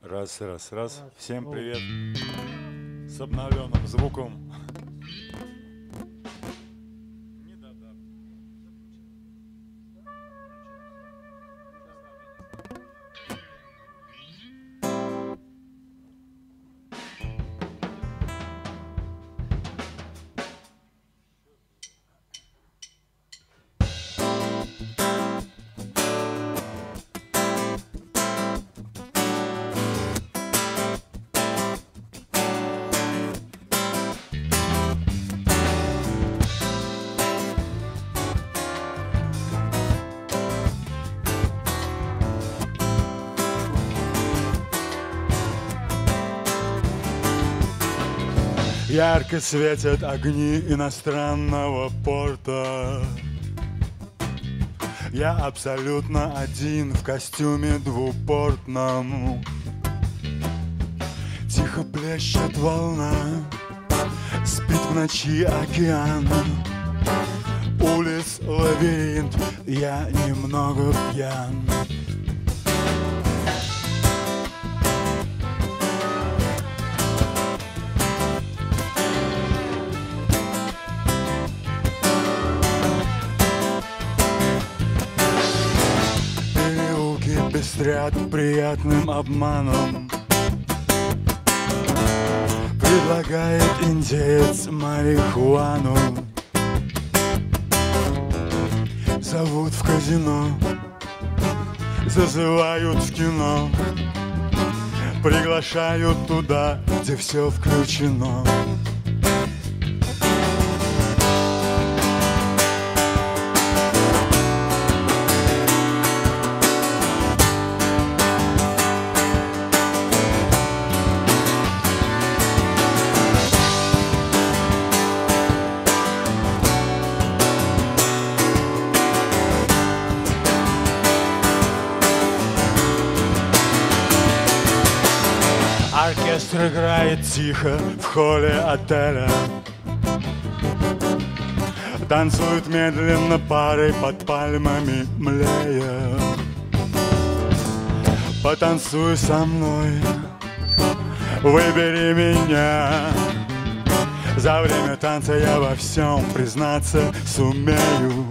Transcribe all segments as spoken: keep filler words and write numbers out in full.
Раз, раз, раз. Всем привет. С обновленным звуком. Ярко светят огни иностранного порта. Я абсолютно один в костюме двупортном. Тихо плещет волна, спит в ночи океан. Улиц лабиринт, я немного пьян. Пестрят приятным обманом. Предлагает индеец марихуану. Зовут в казино, зазывают в кино. Приглашают туда, где все включено. Оркестр играет тихо в холле отеля. Танцуют медленно парой под пальмами млея. Потанцуй со мной, выбери меня. За время танца я во всем признаться сумею.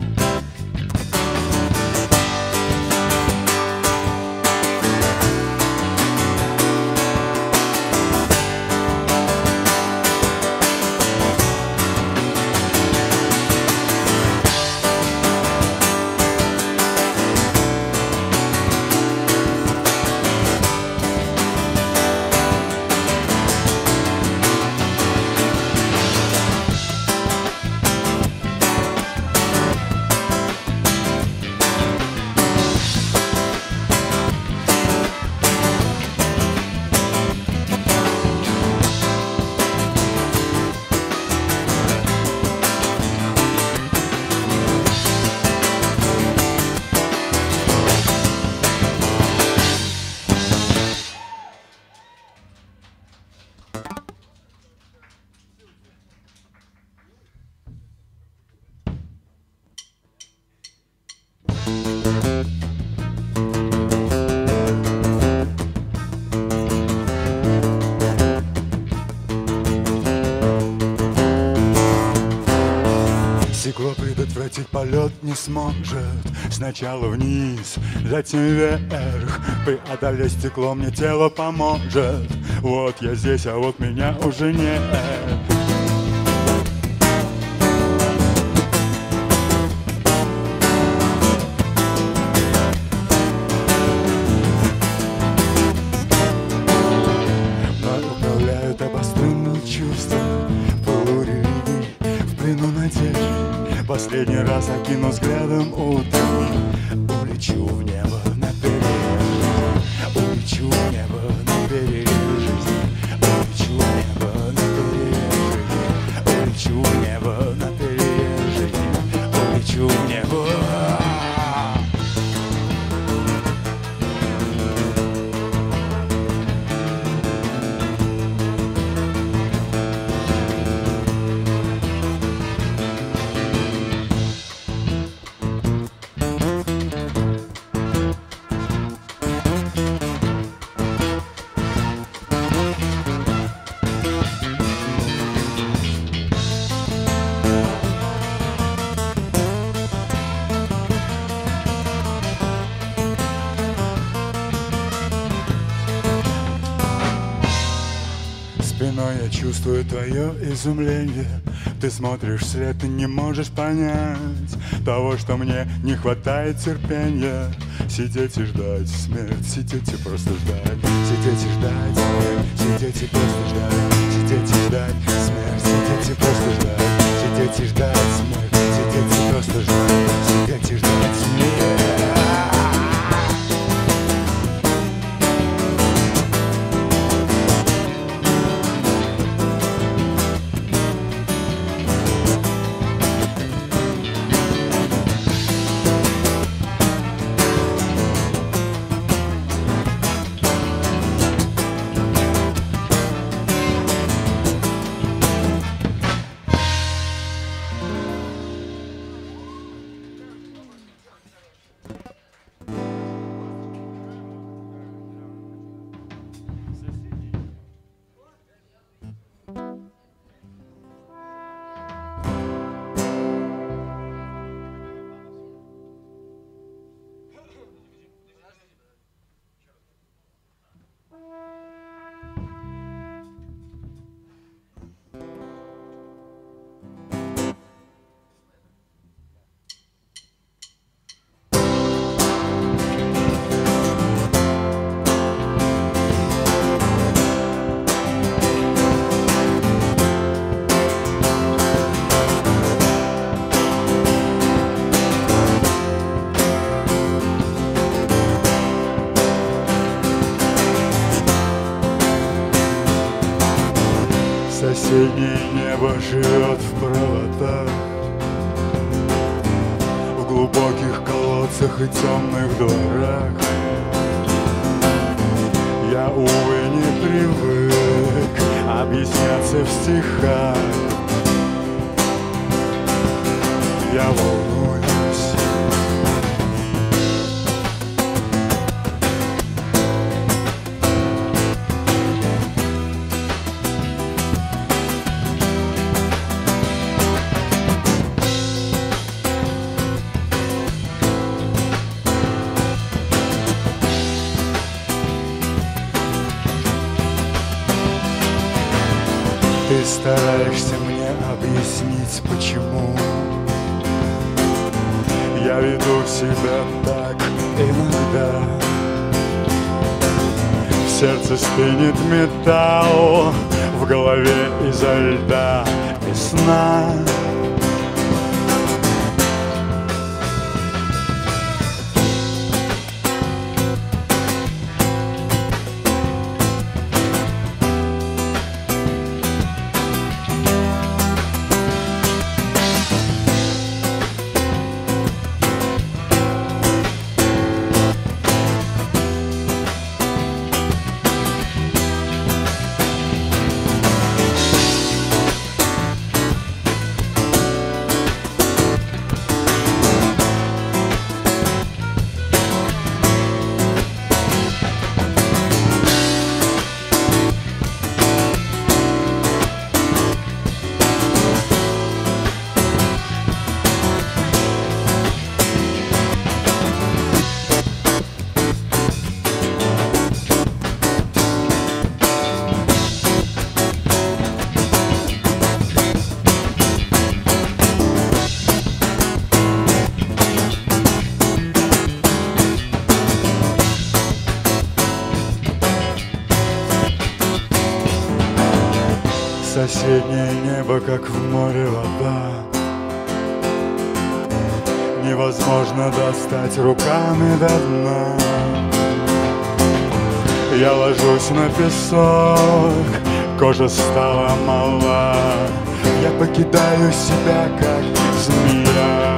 Стекло предотвратить полет не сможет. Сначала вниз, затем вверх. Преодолеть стекло мне тело поможет. Вот я здесь, а вот меня уже нет. Мной управляют обостренные чувства, полурелигии в плену надежды. Последний раз окину взглядом утро. Улечу в небо на перерыв. Улечу в небо на перерыв жизни. Улечу в небо на перерыв жизни. Улечу в небо на перерыв жизни. Улечу в небо. спиной я чувствую твое изумление. Ты смотришь вслед, ты не можешь понять того, что мне не хватает терпения. Сидеть и ждать смерть, сидеть и просто ждать. Сидеть и ждать смерть, сидеть и просто ждать. Сидеть и ждать смерть, сидеть и просто ждать. Сидеть и ждать смерть, сидеть и просто ждать. Сидеть и ждать смерть. Соседнее небо живет в проводах, в глубоких колодцах и темных дворах. Я, увы, не привык объясняться в стихах. Я волнуюсь. Ты стараешься мне объяснить, почему я веду себя так иногда. В сердце стынет металл, в голове изо льда и сна. Соседнее небо, как в море вода, невозможно достать руками до дна. Я ложусь на песок, кожа стала мала. Я покидаю себя, как змея.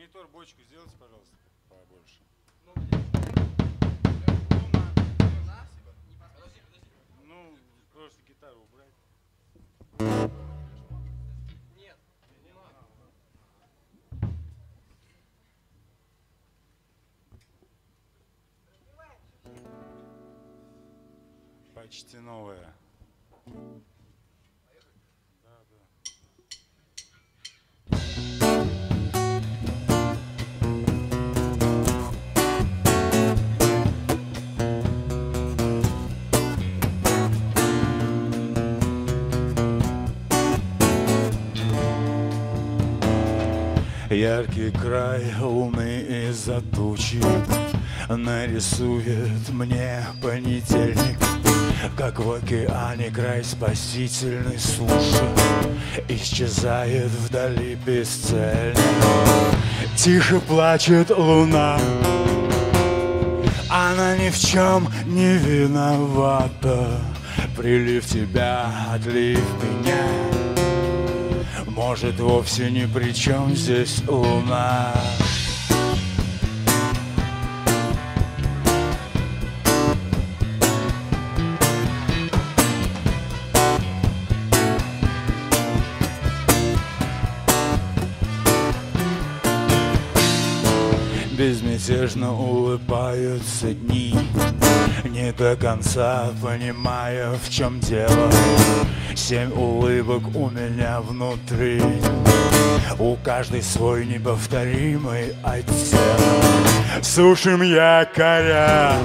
монитор бочку сделайте, пожалуйста, побольше. Ну, просто гитару убрать. Нет, не надо. Почти новая. Да, да. Яркий край луны из-за тучи нарисует мне понедельник, как в океане край спасительной суши исчезает вдали бесцельно. Тихо плачет луна, она ни в чем не виновата. Прилив тебя, отлив меня, может, вовсе ни при чем здесь луна. Безмятежно улыбаются дни, не до конца понимая, в чем дело. Семь улыбок у меня внутри, у каждой свой неповторимый оттенок. Сушим якоря,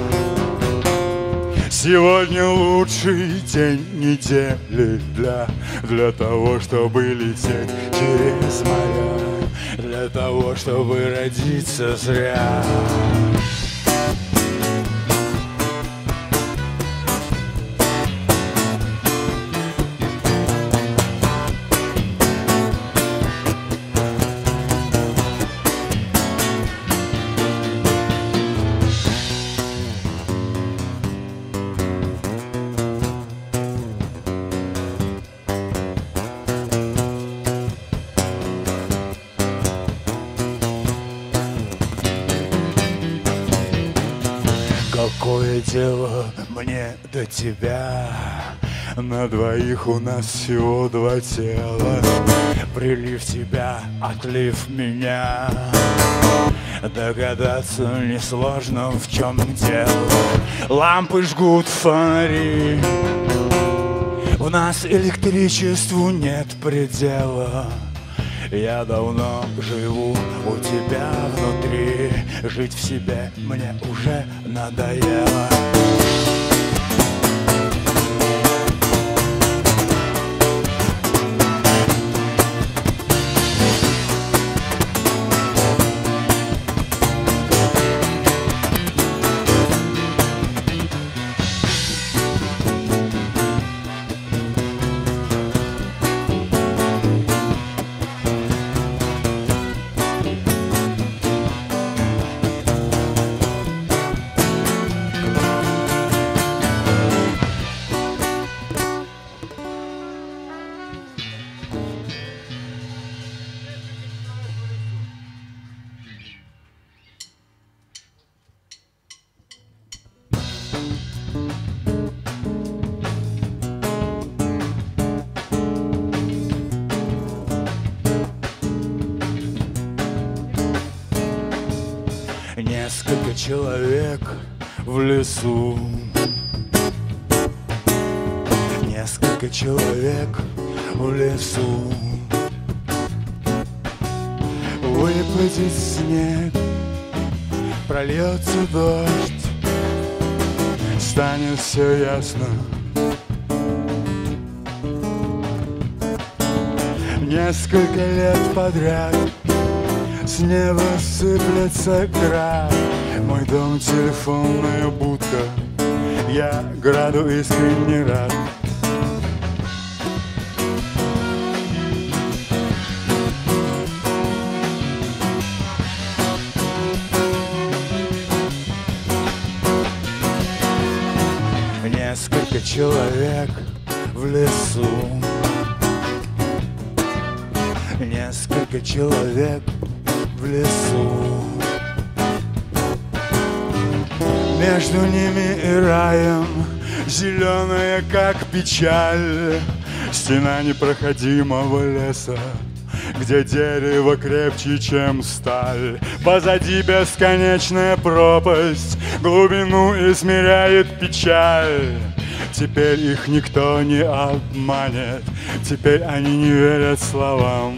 сегодня лучший день недели для, для того, чтобы лететь через моря, для того, чтобы родиться зря. Какое дело мне до тебя? На двоих у нас всего два тела. Прилив тебя, отлив меня. Догадаться несложно, в чем дело. Лампы жгут фонари, в нас электричеству нет предела. Я давно живу у тебя внутри, жить в себе мне уже надоело. Несколько человек в лесу, несколько человек в лесу. Выпадет снег, прольется дождь, станет все ясно. Несколько лет подряд с неба сыплется град. Мой дом, телефонная будка, я граду искренне рад. Несколько человек в лесу, несколько человек в лесу. Между ними и раем зеленая, как печаль, стена непроходимого леса, где дерево крепче, чем сталь. Позади бесконечная пропасть, глубину измеряет печаль. Теперь их никто не обманет, теперь они не верят словам.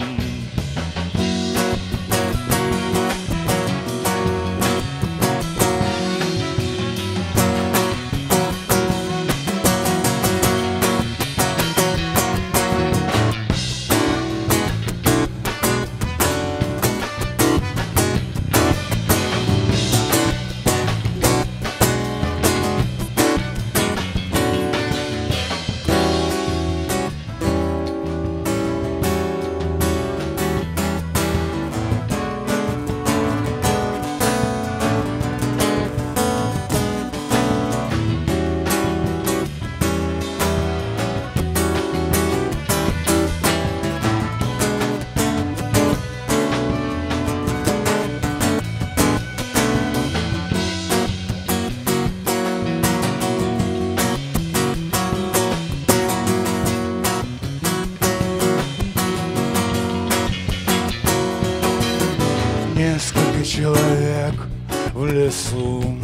Несколько человек в лесу,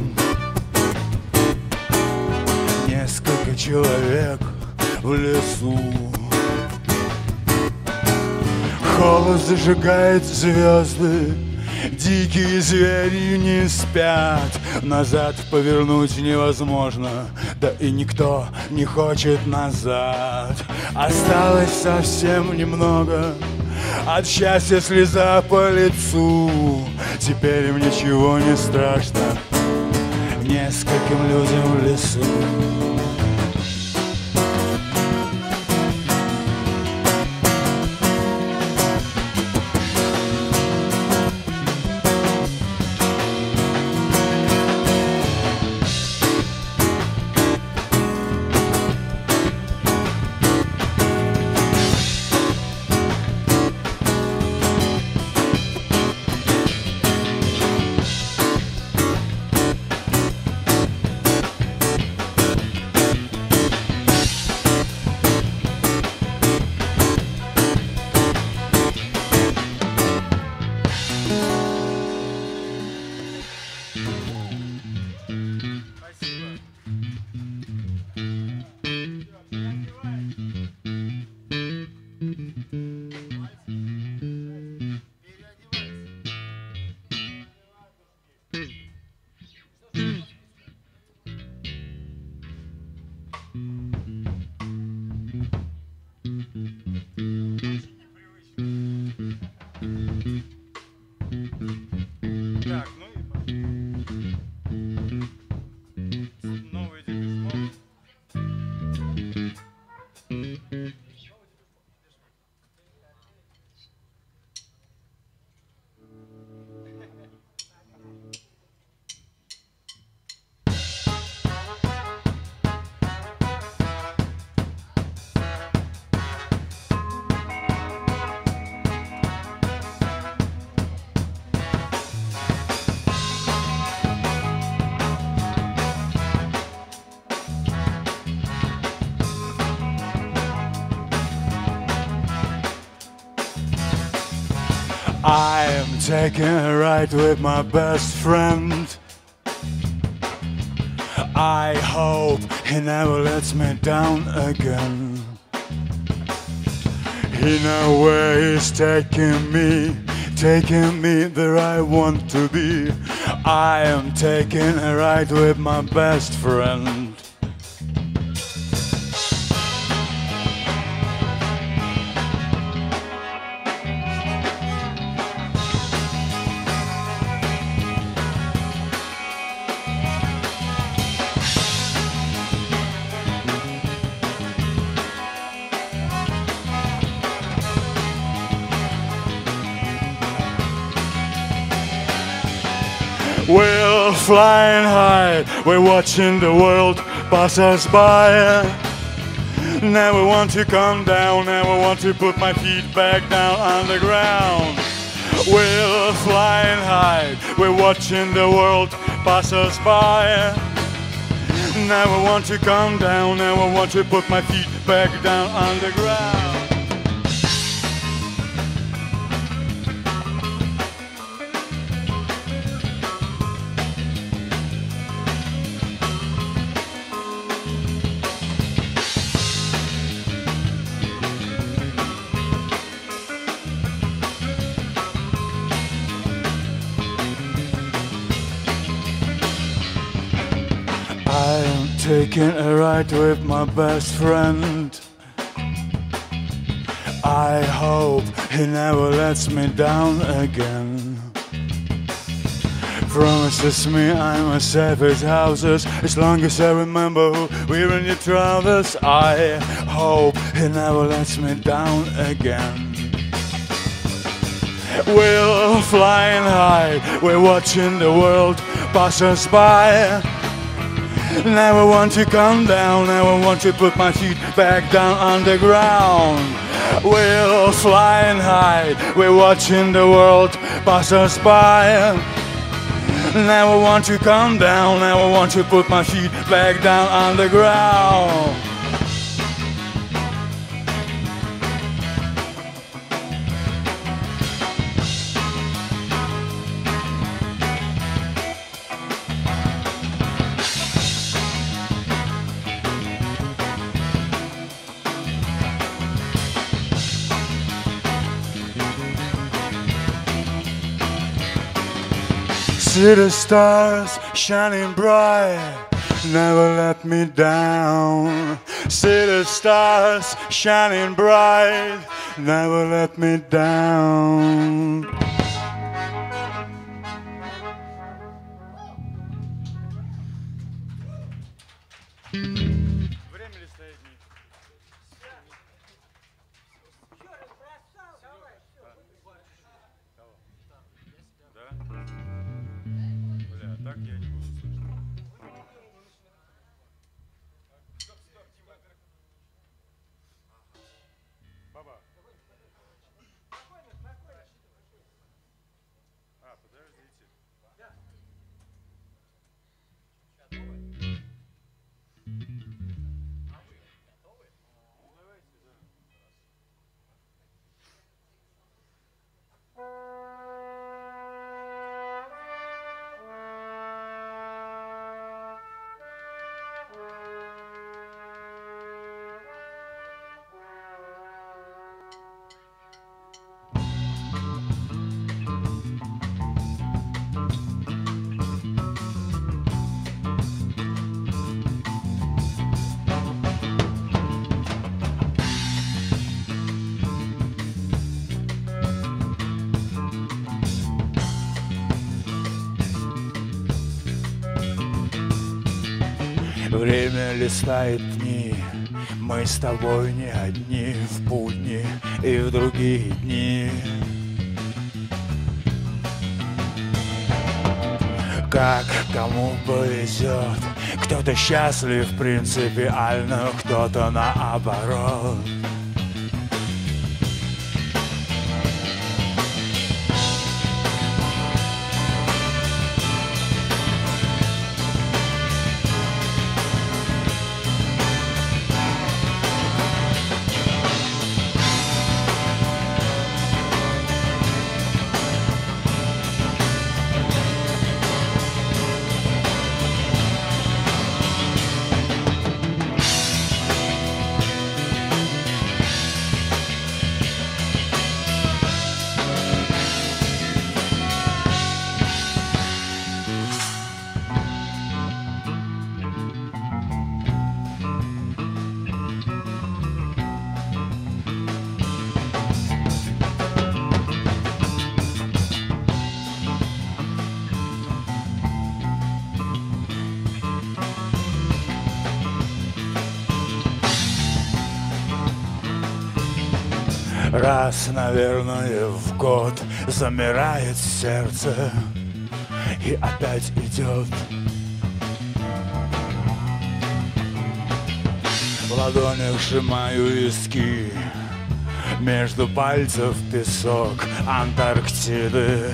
несколько человек в лесу. Холод зажигает звезды, дикие звери не спят. Назад повернуть невозможно, да и никто не хочет назад. Осталось совсем немного, от счастья слеза по лицу. Теперь им ничего не страшно, нескольким людям в лесу. Так, ну и новый Депеш I am taking a ride with my best friend. I hope he never lets me down again. He knows where he's taking me, taking me where I want to be. I am taking a ride with my best friend. We're flying high, we're watching the world pass us by. Never want to come down, never want to put my feet back down on the ground. We're flying high, we're watching the world pass us by. Never want to come down, never want to put my feet back down on the ground. I'm taking a ride with my best friend. I hope he never lets me down again. Promises me I'm a safe at houses as long as I remember who wearing your trousers. I hope he never lets me down again. We're flying high, we're watching the world pass us by. Never want to come down, never want to put my feet back down on the ground. We're flying high, we're watching the world pass us by. Never want to come down, never want to put my feet back down on the ground. See the stars shining bright, never let me down. See the stars shining bright, never let me down. Время ли стоять? Да? Бля, так я не буду слышать. Баба. А, подождите. Время листает дни, мы с тобой не одни в будни и в другие дни. Как кому повезет, кто-то счастлив принципиально, кто-то наоборот. Раз, наверное, в год замирает сердце и опять идет. В ладонях сжимаю виски, между пальцев песок Антарктиды.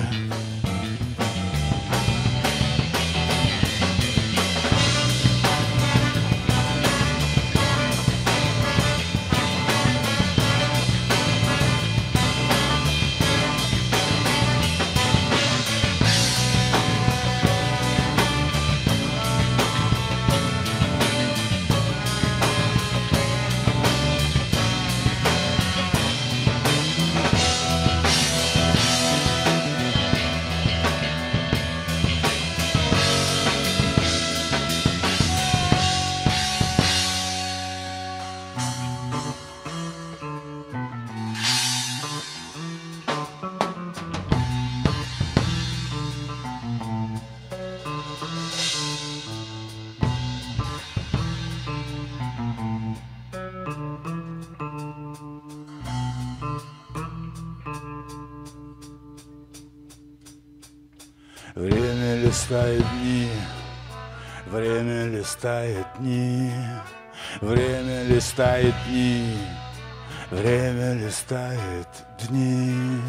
Время листает дни, время листает дни, время листает дни, время листает дни.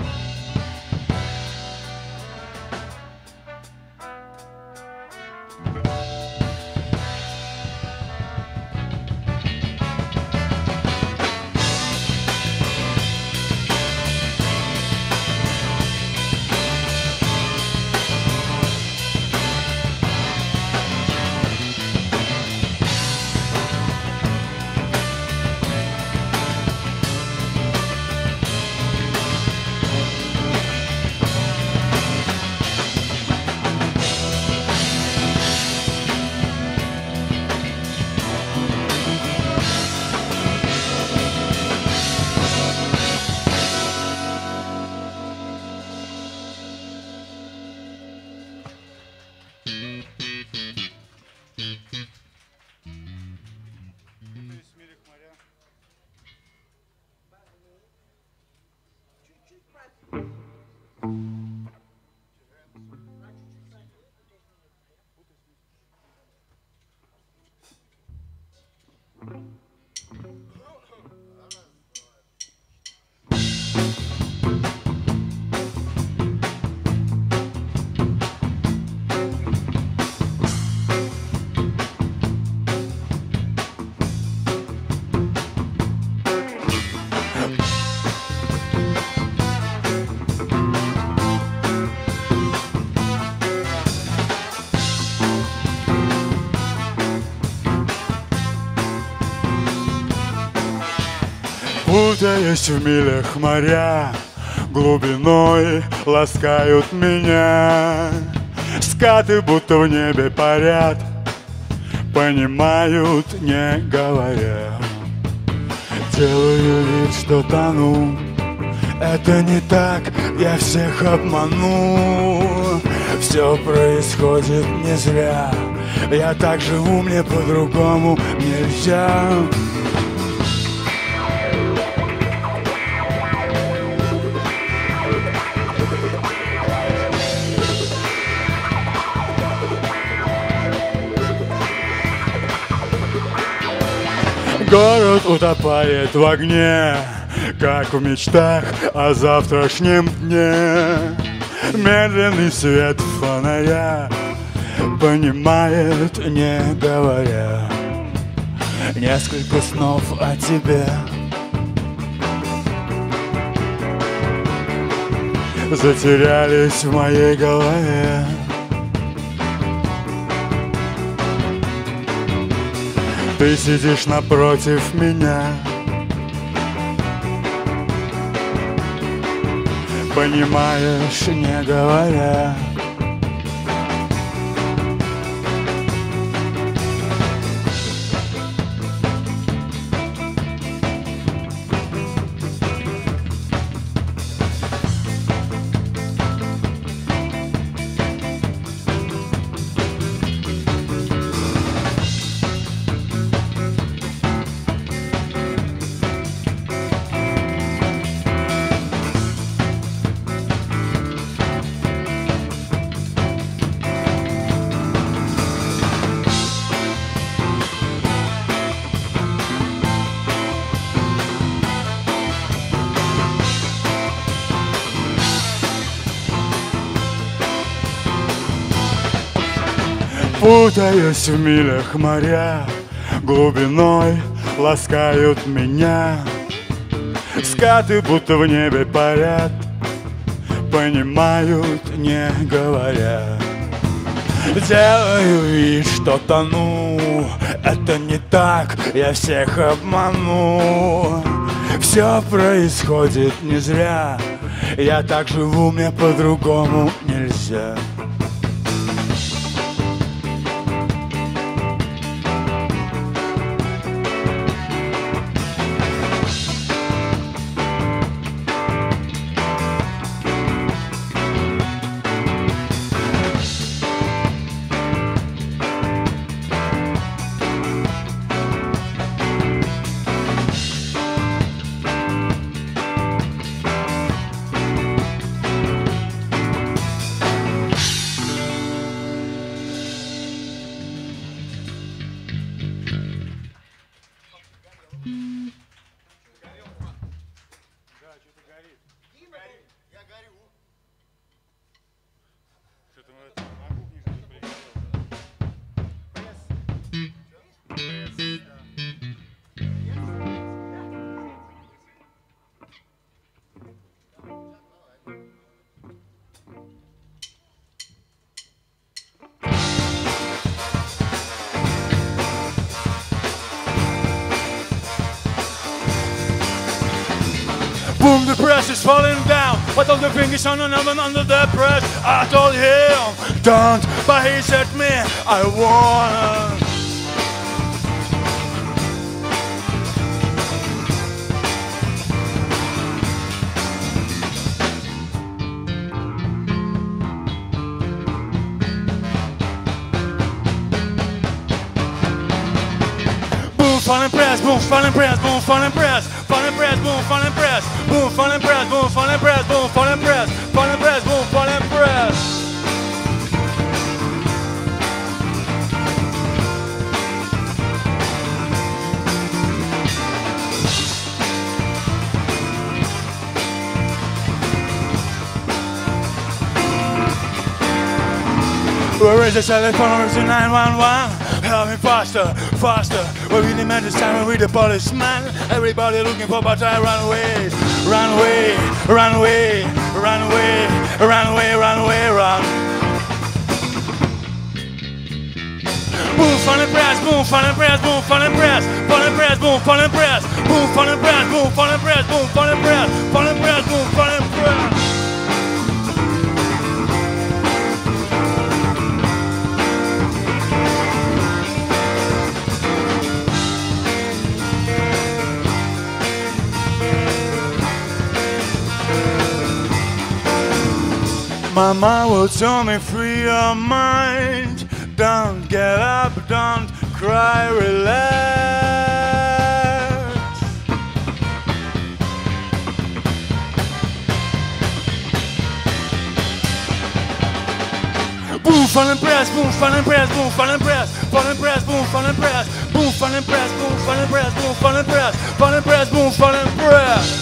Путаясь в милях моря, глубиной ласкают меня. Скаты будто в небе парят, понимают, не говоря. Делаю вид, что тону, это не так, я всех обману. Все происходит не зря, я так живу, мне по-другому нельзя. Город утопает в огне, как в мечтах о завтрашнем дне. Медленный свет фонаря понимает, не говоря. Несколько снов о тебе затерялись в моей голове. Ты сидишь напротив меня, понимаешь, не говоря. Путаюсь в милях моря, глубиной ласкают меня. Скаты будто в небе парят, понимают, не говоря. Делаю вид, что тону, это не так, я всех обману. Все происходит не зря, я так живу, мне по-другому нельзя. Boom, the press is falling down, but all the fingers on another under the press. I told him, don't, but he said me, I wanna. Boom, falling press, boom, falling press, boom, falling press. Falling press, boom, falling press, boom, falling press, boom, falling press, boom, falling press, falling press, boom, falling press. Where is the telephone? Where's the nine one one? Help me faster, faster. We're really meant to stand with the policeman. Everybody looking for, but I run away, run away, run away, run away, run away, run away, run. Boom, falling press, boom, falling press, boom, falling press, falling press, boom, falling press, boom, falling press, boom, falling press, boom, falling press, falling press, boom, falling press. Mama will tell me free your mind. Don't get up, don't cry, relax. Boom, falling press, boom, falling press, boom, falling press, falling press, boom, falling press, boom, falling press, boom, falling press, boom, falling press, falling press, boom, falling press.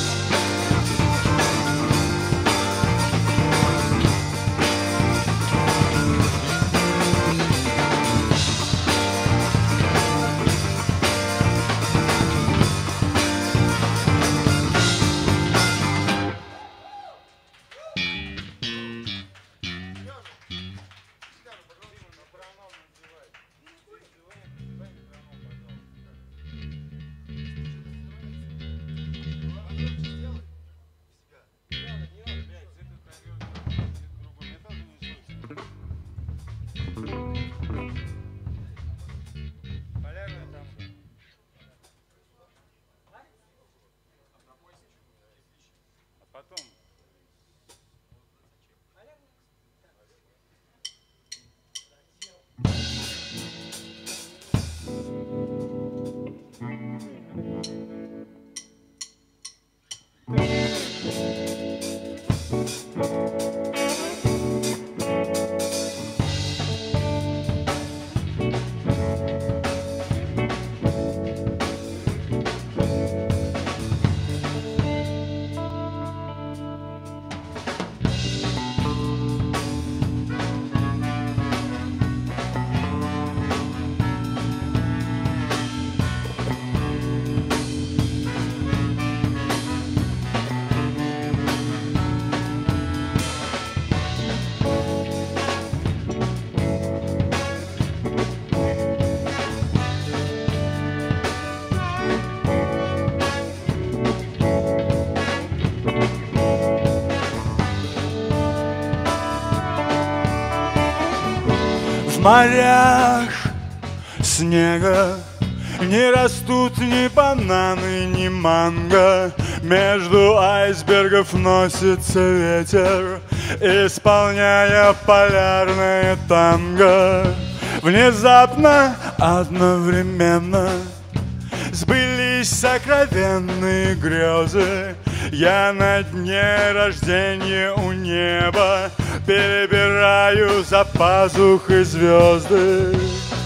морях снега не растут ни бананы, ни манго. Между айсбергов носится ветер, исполняя полярное танго. Внезапно, одновременно сбылись сокровенные грезы. Я на дне рождения у неба перебираю за пазухой звезды.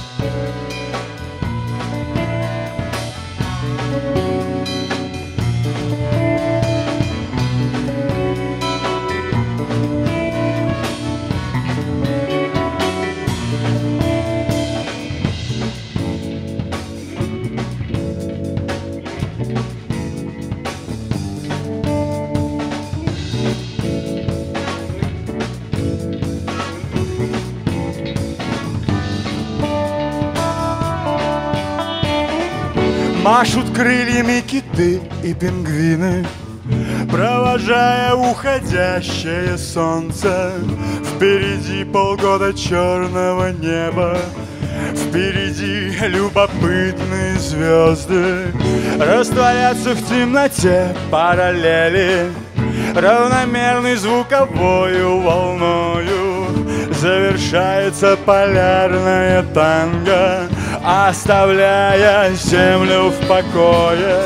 Машут крыльями киты и пингвины, провожая уходящее солнце. Впереди полгода черного неба, впереди любопытные звезды. Растворятся в темноте параллели, равномерной звуковою волною. Завершается полярное танго, оставляя землю в покое.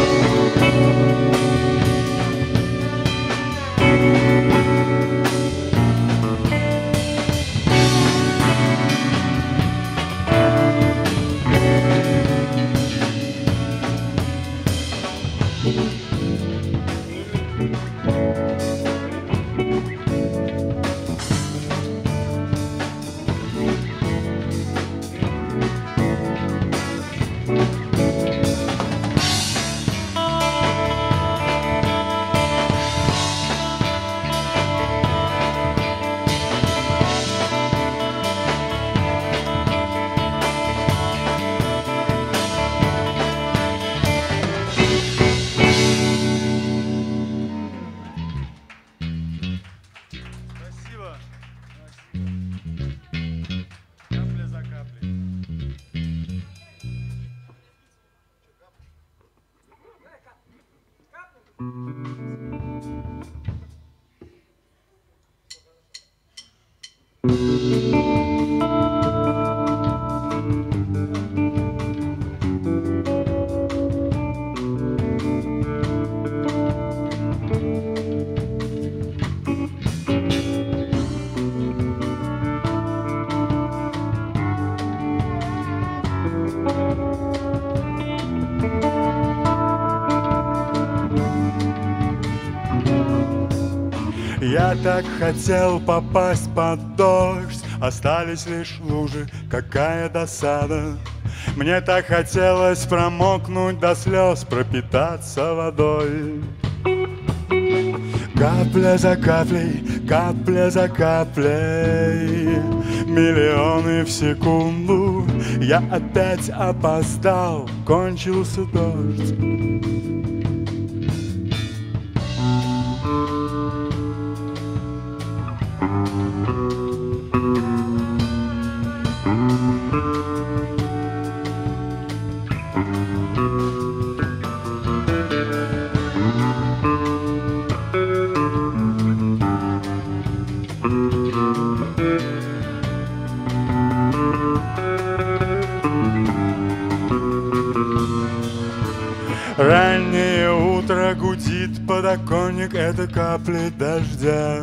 Капля за каплей. Я так хотел попасть под дождь, остались лишь лужи, какая досада. Мне так хотелось промокнуть до слез, пропитаться водой. Капля за каплей, капля за каплей, миллионы в секунду. Я опять опоздал, кончился дождь. Раннее утро гудит подоконник, это капли дождя.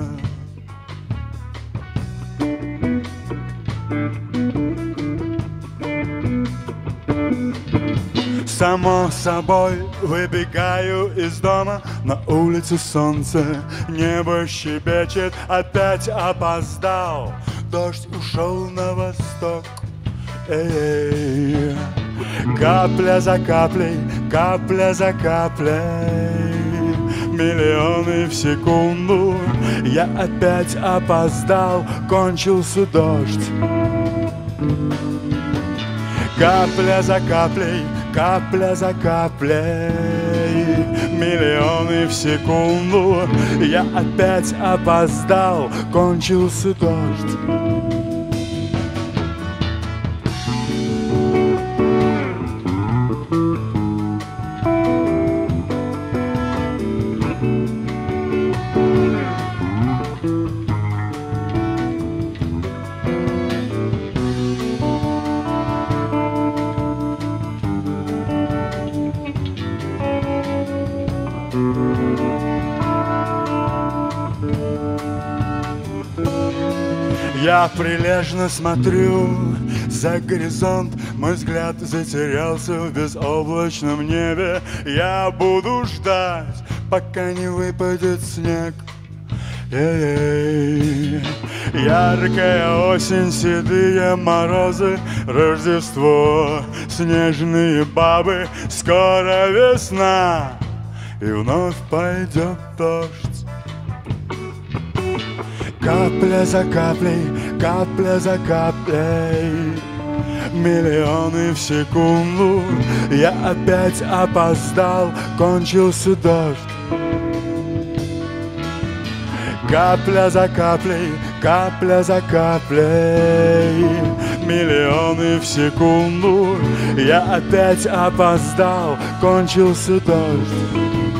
Само собой выбегаю из дома, на улице солнце, небо щебечет, опять опоздал, дождь ушел на восток. Эй-эй. Капля за каплей, капля за каплей, миллионы в секунду. Я опять опоздал, кончился дождь. Капля за каплей, капля за каплей, миллионы в секунду. Я опять опоздал, кончился дождь. Я прилежно смотрю за горизонт, мой взгляд затерялся в безоблачном небе. Я буду ждать, пока не выпадет снег. Эй-эй. Яркая осень, седые морозы, Рождество, снежные бабы. Скоро весна, и вновь пойдет дождь. Капля за каплей, капля за каплей, миллионы в секунду. Я опять опоздал, кончился дождь. Капля за каплей, капля за каплей, миллионы в секунду. Я опять опоздал, кончился дождь.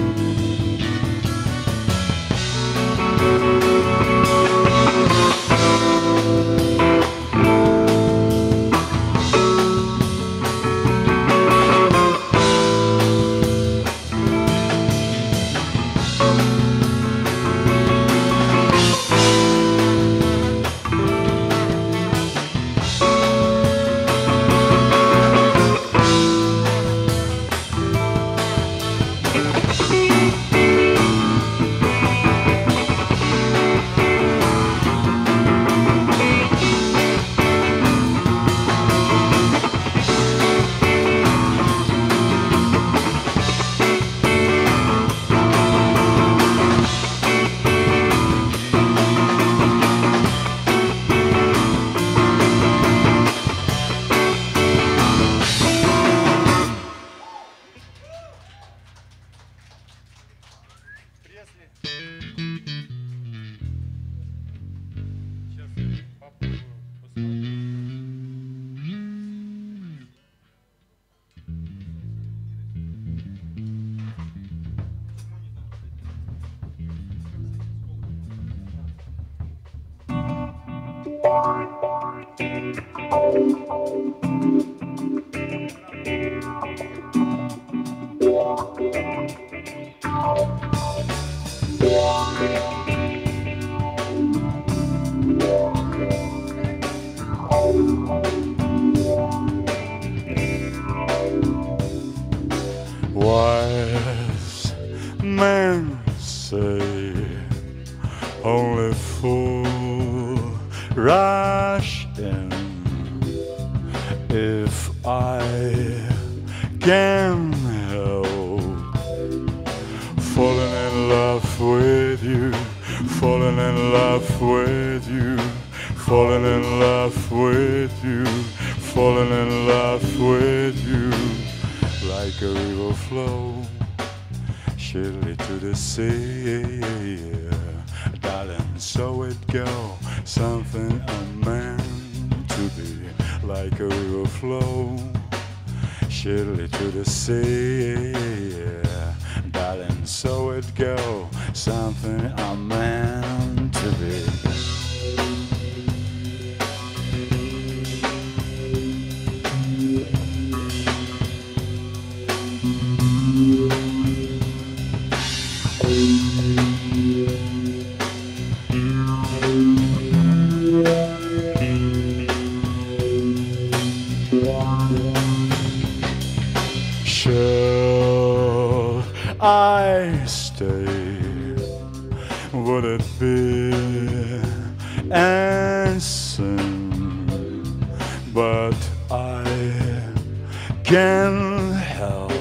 Wise men say only fool rush in. If I can help falling in love with you, falling in love with you, falling in love with you, falling in love with you, like a river flow surely to the sea, darling, so it go, something I'm meant to be, like a river flow surely to the sea, darling, so it go, something I'm meant to be. Should I stay? Would it be an sin? But I can't help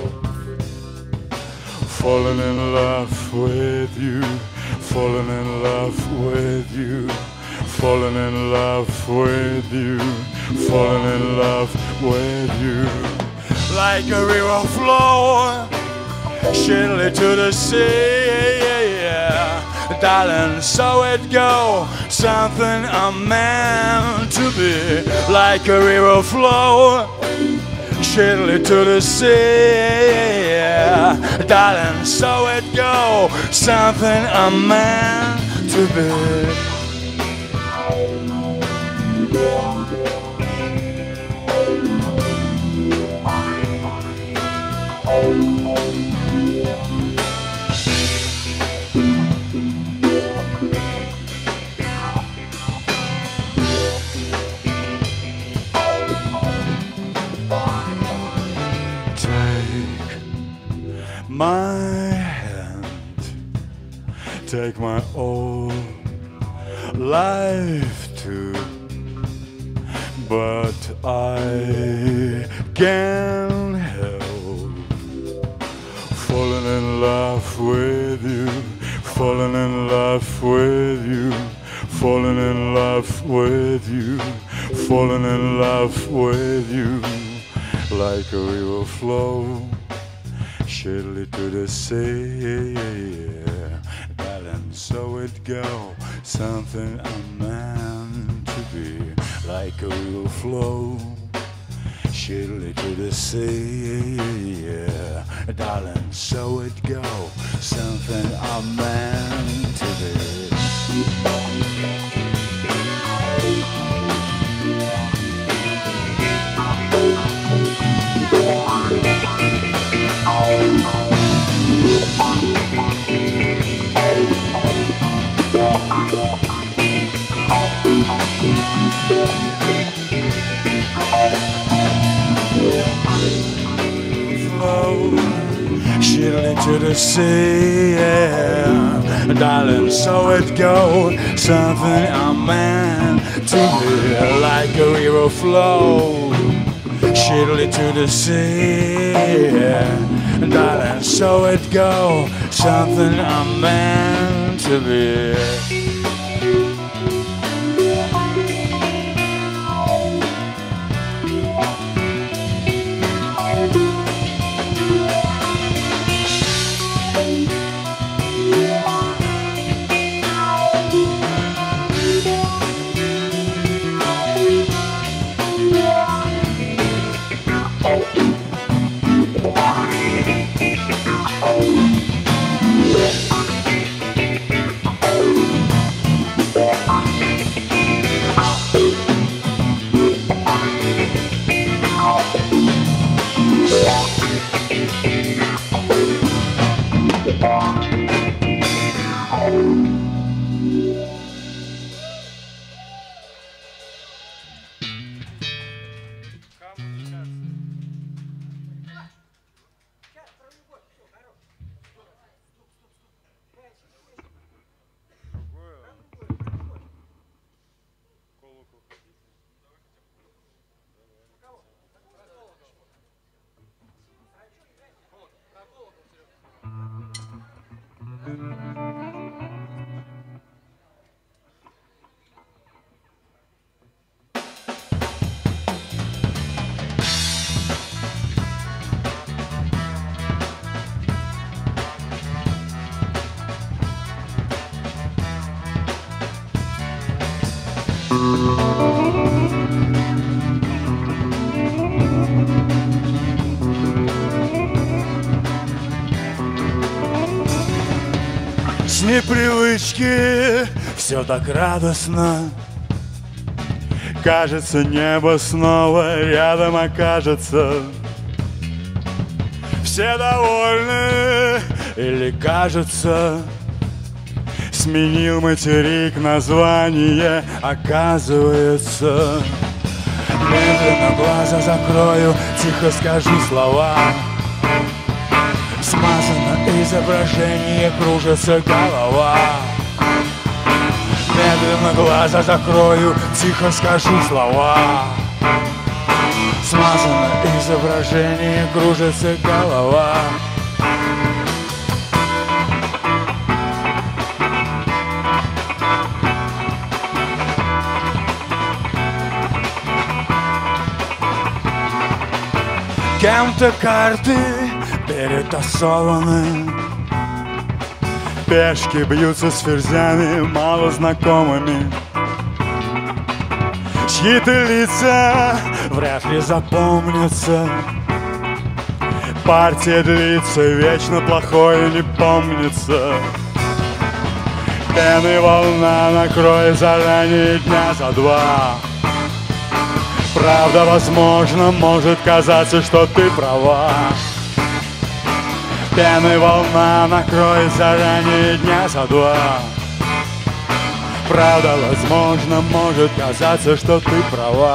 falling in love with you, falling in love with you, falling in love with you, falling in love with you. Like a river flow surely to the sea, darling, so it go, something I'm meant to be. Like a river flow surely to the sea, darling, so it go, something I'm meant to be. take my whole life too, but I can't help falling in love with you, falling in love with you, falling in love with you, falling in love with you, like a river flow surely to the sea, darling, so it go, something I'm meant to be, like a river flow surely to the sea, darling, so it go, something I'm meant to be. Flow surely to the sea, yeah. Darling, so it go, something I'm meant to be, like a river flow surely to the sea, yeah. Darling, so it go, something I'm meant to be. С непривычки все так радостно, кажется, небо снова рядом окажется. Все довольны или кажется, сменил материк название, оказывается. Медленно глаза закрою, тихо скажу слова. Смазано изображение, кружится голова. Медленно глаза закрою, тихо скажу слова. Смазано изображение, кружится голова. Кем-то карты перетасованы, пешки бьются с ферзями малознакомыми. Чьи-то лица вряд ли запомнятся. Партия длится, вечно плохое не помнится. Пены волна накроет заранее дня за два. Правда, возможно, может казаться, что ты права. Пеной волна накроет заранее дня за два. Правда, возможно, может казаться, что ты права.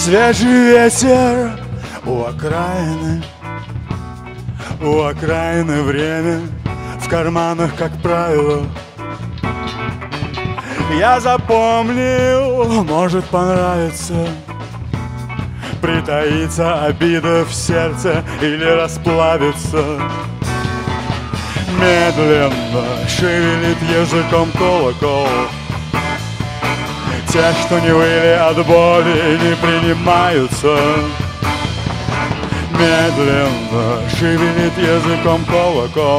Свежий ветер у окраины, у окраины время в карманах, как правило. Я запомнил, может понравиться, притаится обида в сердце или расплавится. Медленно шевелит языком колокол. Те, что не выли от боли, не принимаются. Медленно шевелит языком колокол.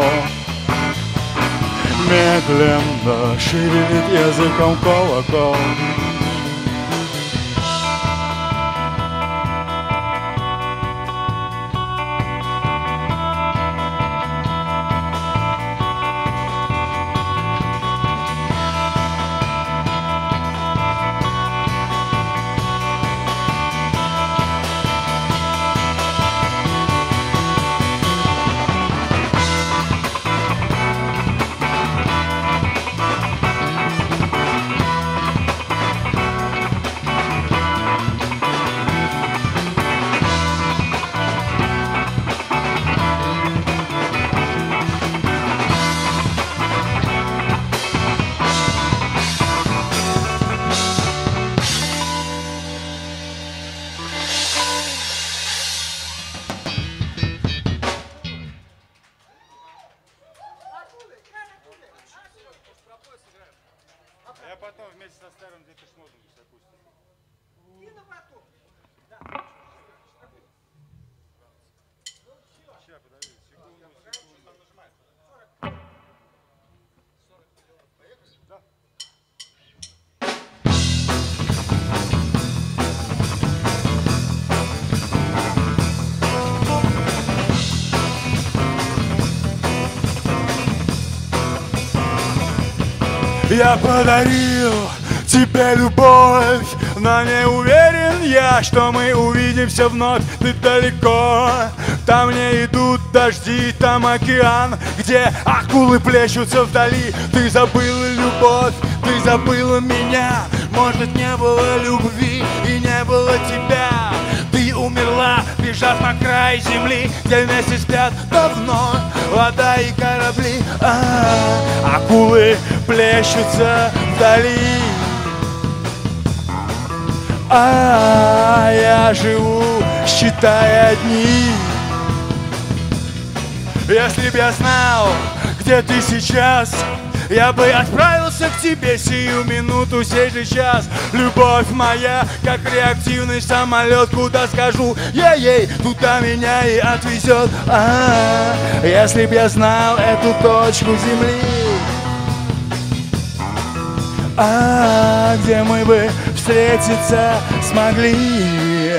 Медленно шевелит языком колокол. Я потом вместе со старым Депеш Модом все опустим. И на потом. Да. Сейчас, подожди, секунду, секунду. Нажимай. сорок. сорок. Поехали? Да. Я подарил тебе любовь, но не уверен я, что мы увидимся вновь. Ты далеко, там не идут дожди, там океан, где акулы плещутся вдали. Ты забыла любовь, ты забыла меня. Может, не было любви и не было тебя. Ты умерла, бежав на край земли, где вместе спят давно вода и корабли. А-а-а, акулы плещутся вдали. А я живу, считая дни. Если б я знал, где ты сейчас, я бы отправился к тебе сию минуту, сей же час. Любовь моя, как реактивный самолет, куда скажу, ей-ей, туда меня и отвезет. А, если б я знал эту точку земли, а где мы бы встретиться смогли.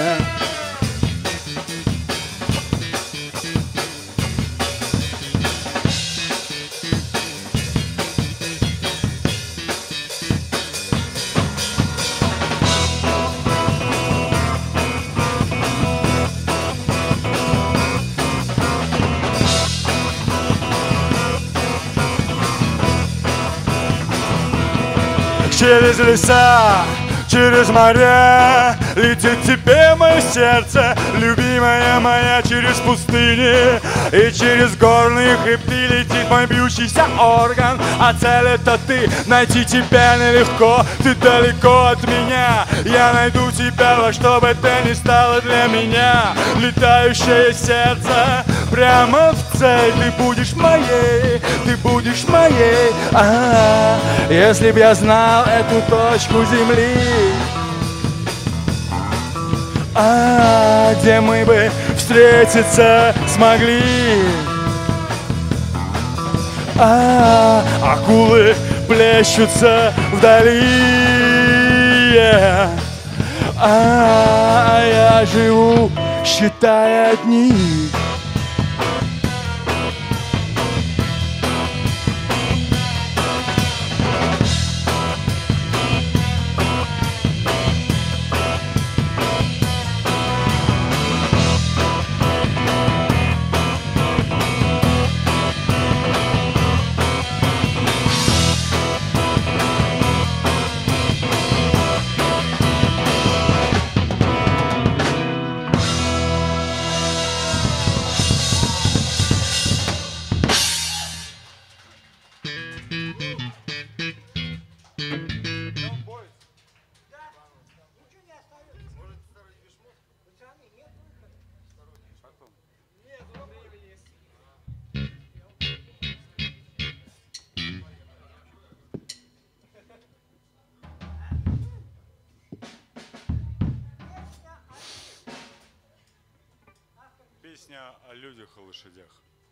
Через леса, через моря летит тебе мое сердце, любимая моя, через пустыни и через горные хребты летит мой бьющийся орган. А цель это ты, найти тебя нелегко, ты далеко от меня. Я найду тебя во что бы ты ни стало для меня. Летающее сердце прямо в цель, ты будешь моей, ты будешь моей. А-а-а, если б я знал эту точку земли, а где мы бы встретиться смогли. А акулы плещутся вдали. А я живу, считая дни. Песня о людях, о лошадях.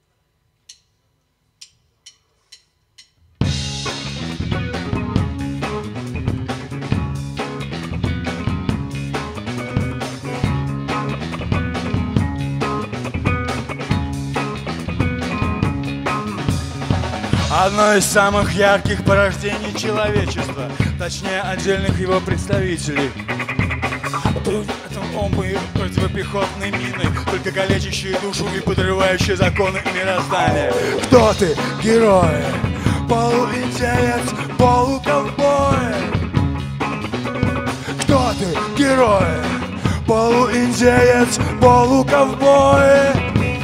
Одно из самых ярких порождений человечества, точнее отдельных его представителей. Тут бомбы противопехотной мины, только калечащие душу и подрывающие законы мироздания. Кто ты, герой? Полуиндеец, полуковбой. Кто ты, герой? Полуиндеец, полуковбой.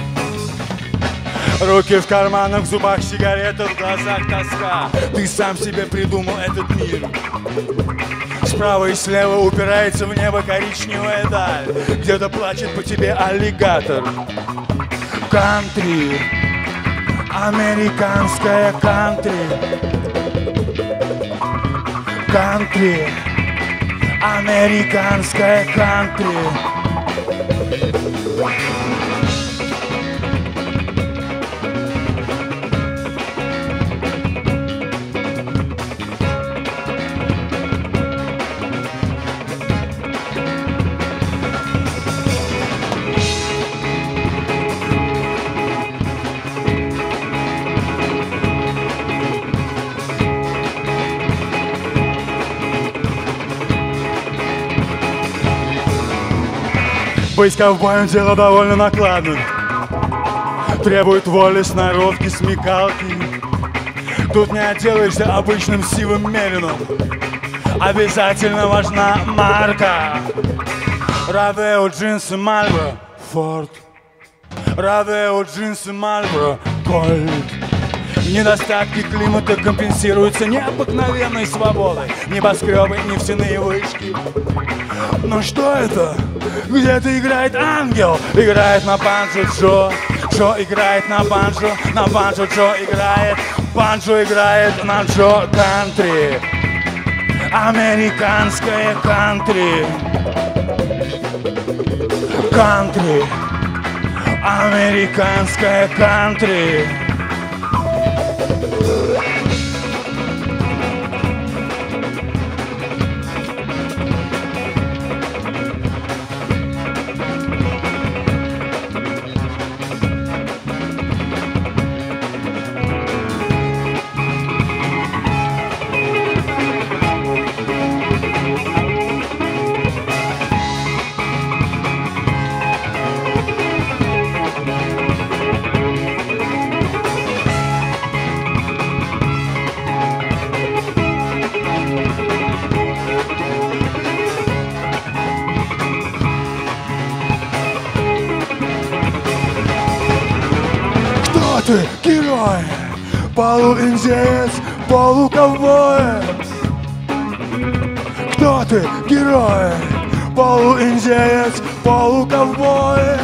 Руки в карманах, в зубах сигарета, в глазах тоска. Ты сам себе придумал этот мир. Справа и слева упирается в небо коричневая даль. Где-то плачет по тебе аллигатор. Кантри, американская кантри. Кантри, американская кантри. Быть ковбоем дело довольно накладно. Требует воли, сноровки, смекалки. Тут не отделаешься обычным сивым мерином. Обязательно важна марка. Родео, джинсы, Мальборо, Форд. Родео, джинсы, Мальборо, Кольт. Недостатки климата компенсируются необыкновенной свободой. Небоскребы, нефтяные вышки. Но что это? Где-то играет ангел, играет на банджо Джо. Джо играет на банджо, на банджо Джо играет. Банджо играет на Джо. Кантри, американская кантри. Кантри, американская кантри. Ты герой, полуиндеец, полуковбой. Кто ты, герой, полуиндеец, полуковбой.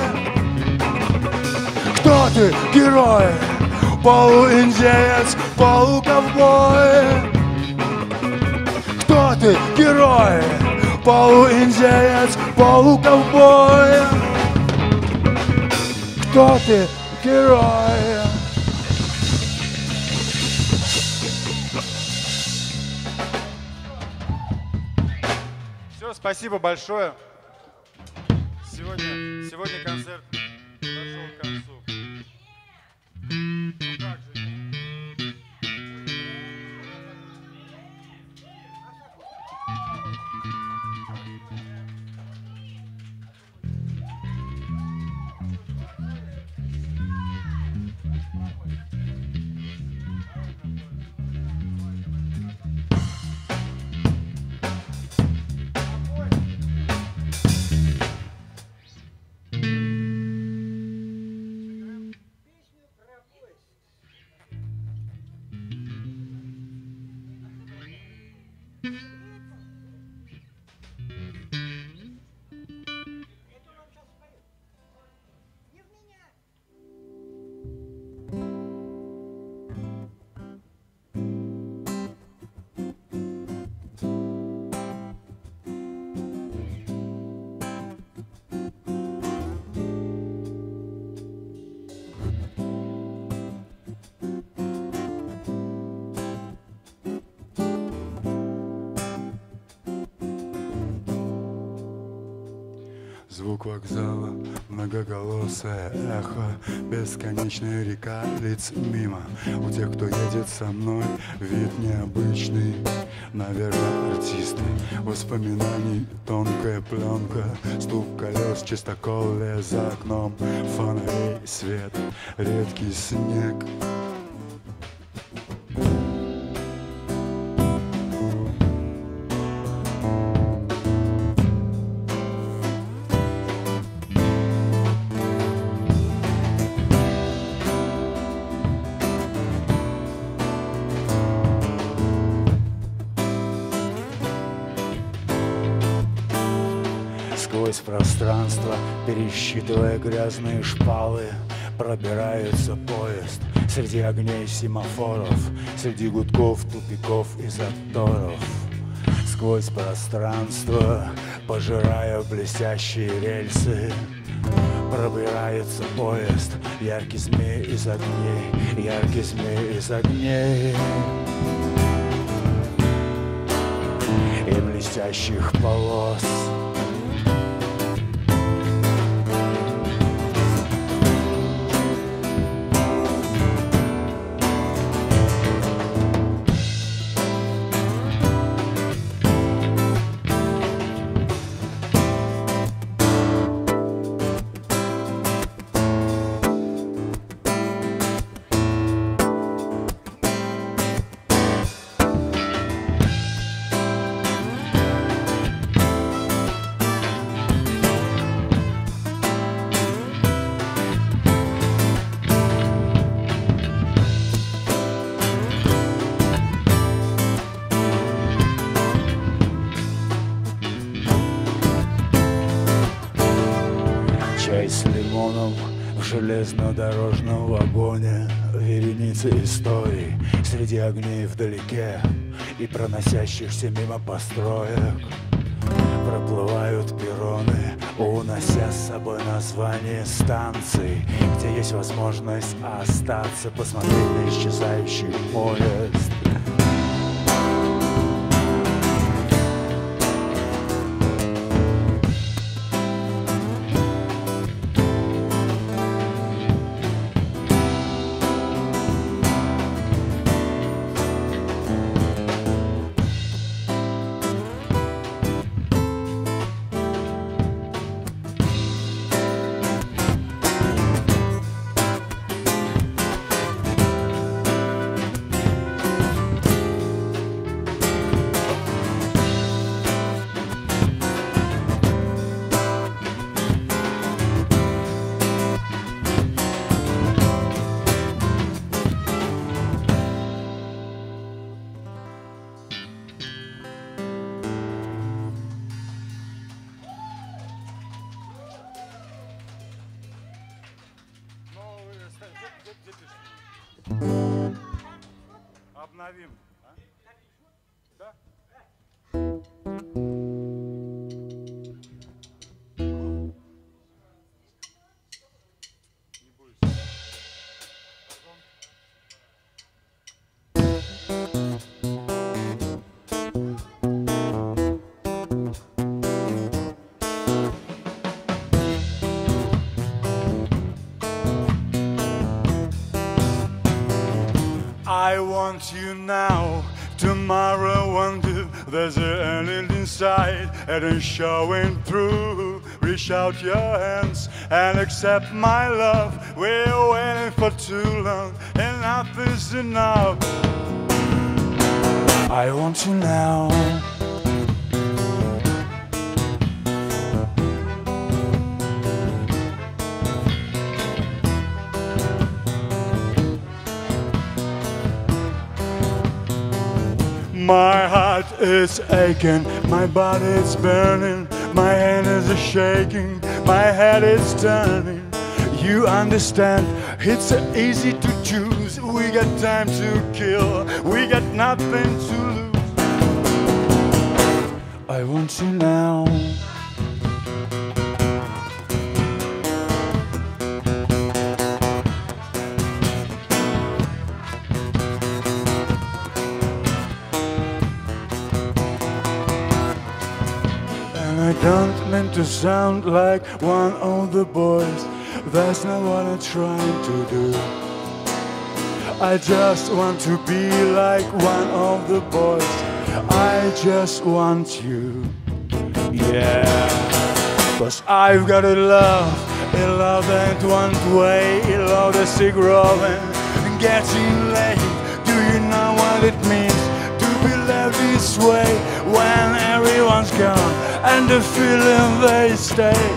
Кто ты, герой, полуиндеец, полуковбой. Кто ты, герой, полуиндеец, полуковбой. Кто ты, герой? Все, спасибо большое. Сегодня, сегодня концерт подошел к концу. Ну как же? Звук вокзала, многоголосое эхо, бесконечная река лиц мимо. У тех, кто едет со мной, вид необычный, наверное, артисты. Воспоминаний тонкая пленка, стук колес, чистокол лес за окном, фонарей свет, редкий снег. Сквозь пространство, пересчитывая грязные шпалы, пробирается поезд среди огней семафоров, среди гудков, тупиков и заторов. Сквозь пространство, пожирая блестящие рельсы, пробирается поезд, яркий змей из огней, яркий змей из огней и блестящих полос. Чай с лимоном в железнодорожном вагоне, вереницы историй среди огней вдалеке и проносящихся мимо построек. Проплывают перроны, унося с собой название станций, где есть возможность остаться, посмотреть на исчезающий поезд. Обновим. А? Да? Не бойся. I want you now, tomorrow wonder. There's an end inside and it's showing through. Reach out your hands and accept my love. We're waiting for too long and nothing's enough. I want you now. My heart is aching, my body is burning, my hand is shaking, my head is turning. You understand, it's easy to choose. We got time to kill, we got nothing to lose. I want you now. don't mean to sound like one of the boys. That's not what I'm trying to do. I just want to be like one of the boys. I just want you, yeah. Cause I've got a love, a love that won't wait, a love that's sick growing and getting late. Do you know what it means to be left this way when everyone's gone and the feeling they stay?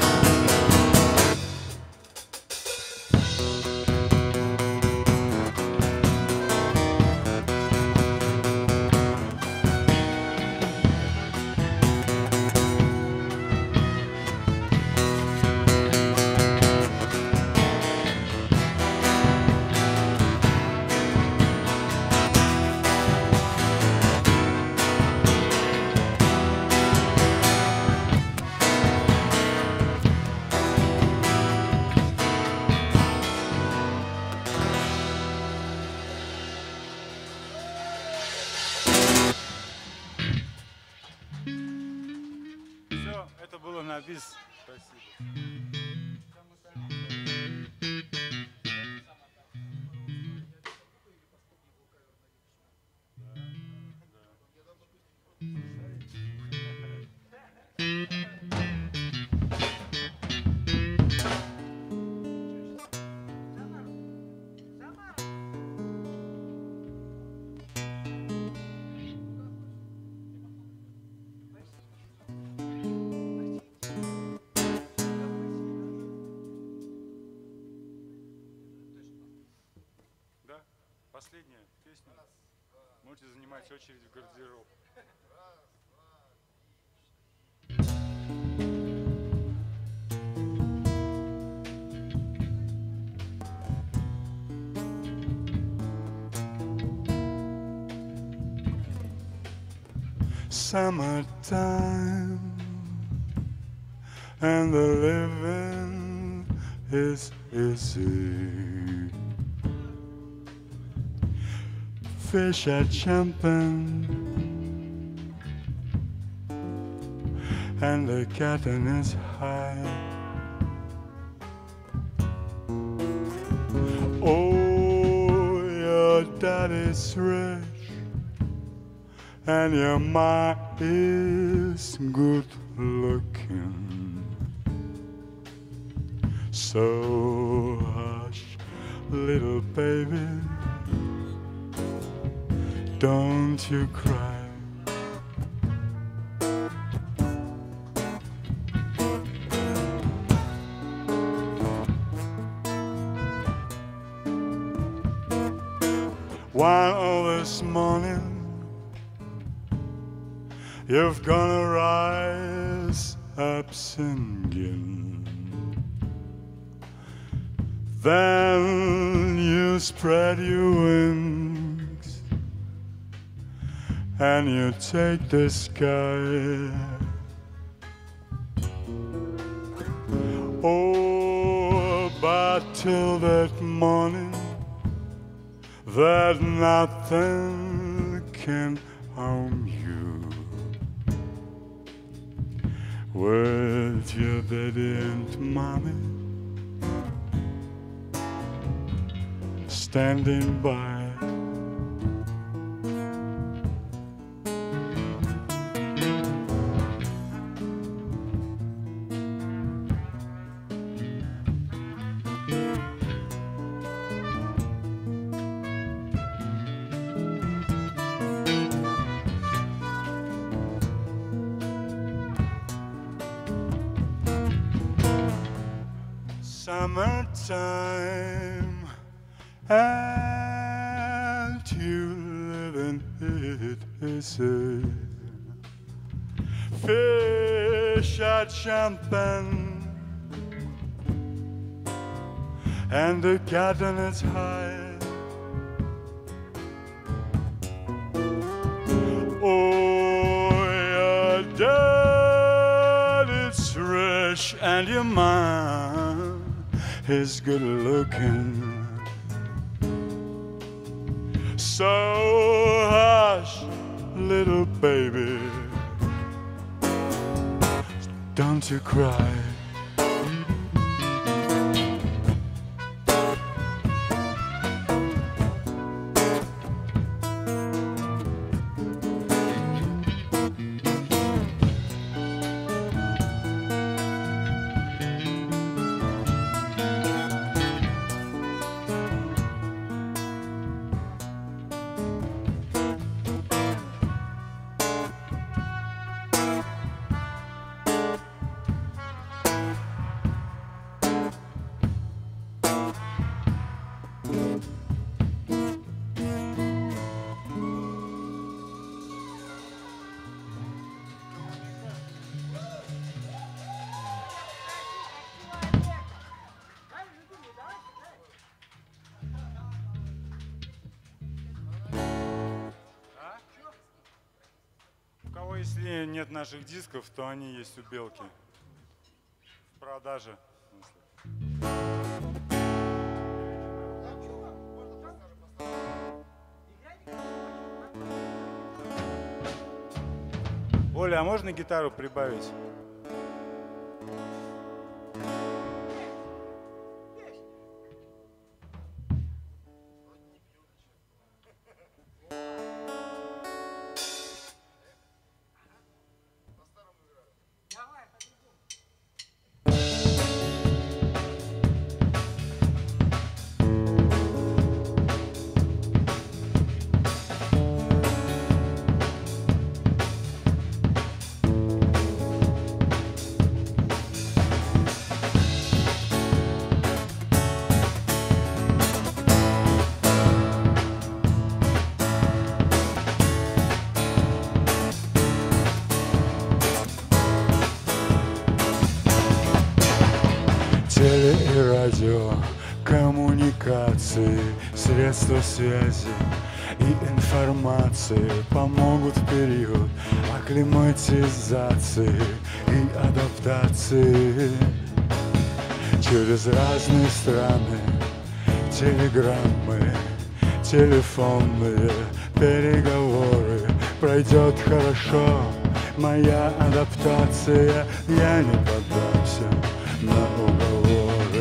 Это было на бис. Спасибо. Последняя песня. Можете занимать очередь в гардероб. Summertime and the living is easy. Fish are jumping and the curtain is high. Oh, your daddy's rich and your ma is good looking. So hush, little baby, don't you cry. One of this morning you've gonna rise up singing. Then you spread your wings and you take the sky. Oh, but till that morning, that nothing can harm you. With your daddy and mommy standing by. Summertime and you living it easy. Fish are jumping and the garden is high. Oh, your dad is rich and your mom is good looking. So hush, little baby, don't you cry. Если нет наших дисков, то они есть у Белки. В продаже. Оля, а можно гитару прибавить? Теле и радио, коммуникации, средства связи и информации помогут в период акклиматизации и адаптации. Через разные страны, телеграммы, телефонные переговоры. Пройдет хорошо моя адаптация, я не поддамся на уговоры.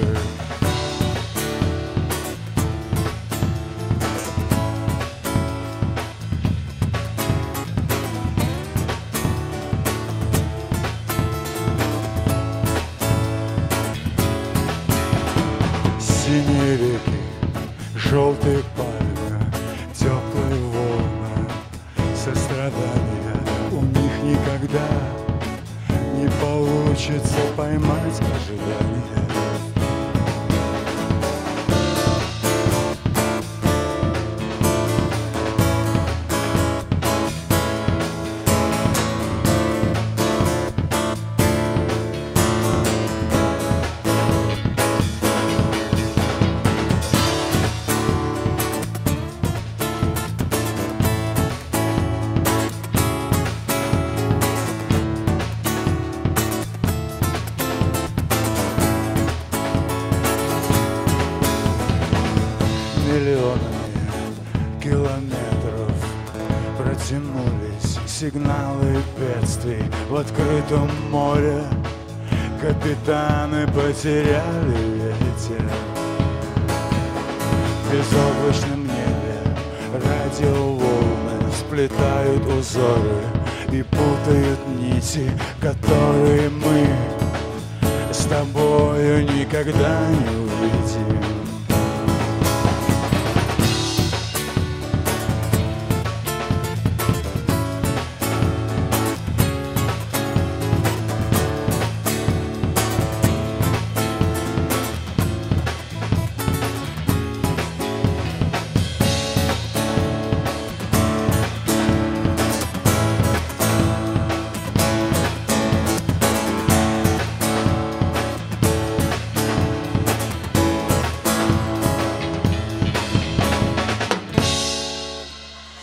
Синие реки, желтые пальмы, теплые волны, сострадания. У них никогда не получится поймать ожидания. Миллионами километров протянулись сигналы бедствий в открытом море. Капитаны потеряли ветер. В безоблачном небе радиоволны сплетают узоры и путают нити, которые мы с тобою никогда не увидим.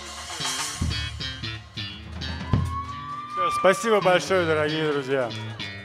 Спасибо большое, дорогие друзья.